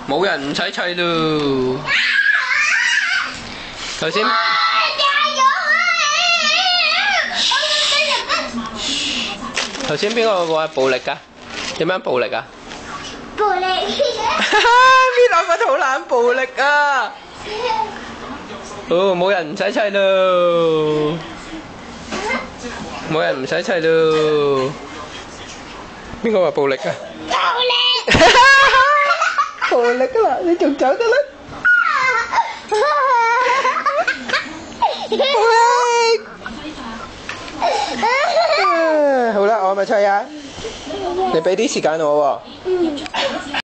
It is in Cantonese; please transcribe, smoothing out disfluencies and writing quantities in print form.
冇人唔使砌咯。頭先邊個話暴力㗎？點樣暴力啊？ 暴力。 呢兩個好懶暴力啊！哦，冇人唔使砌咯，冇人唔使砌咯。邊個話暴力啊？ 暴力。 暴力㗎啦，你仲走得啦？好啦，我咪砌啊！你俾啲時間我喎。